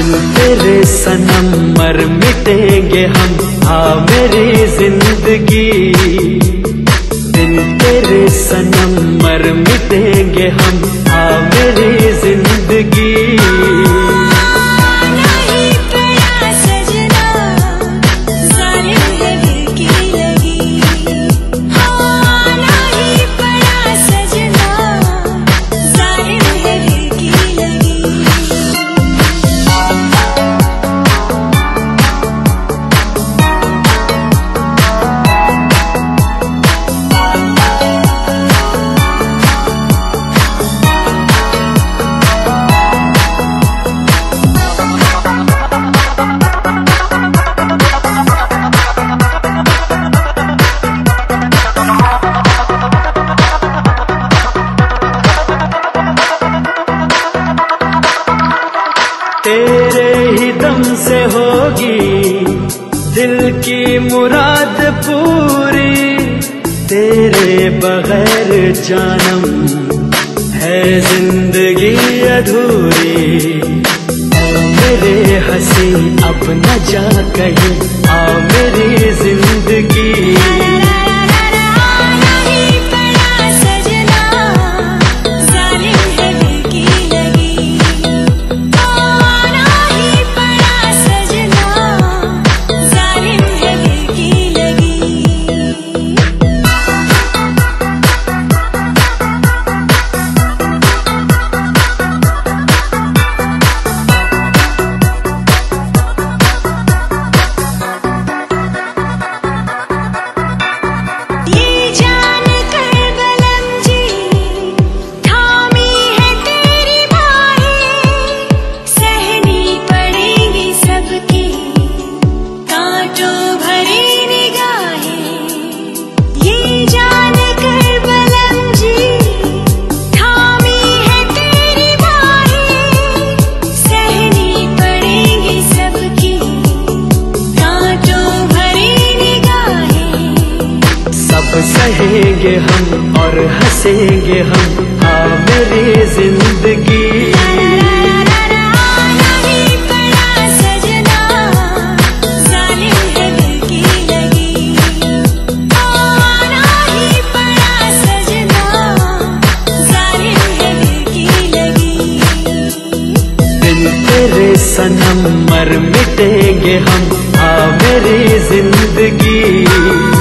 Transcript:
बिन तेरे सनम मर मिटेंगे हम, हाँ मेरी जिंदगी। बिन तेरे सनम मर मिटेंगे हम, हाँ मेरी जिंदगी। तेरे ही दम से होगी दिल की मुराद पूरी, तेरे बगैर जानम है जिंदगी अधूरी। मेरे हंसी अब न जा कहीं, आ मेरी जिंदगी। सहेंगे हम और हंसेंगे हम, हाँ मेरी जिंदगी। बिन तेरे सनम मर मिटेंगे हम, हाँ मेरी जिंदगी।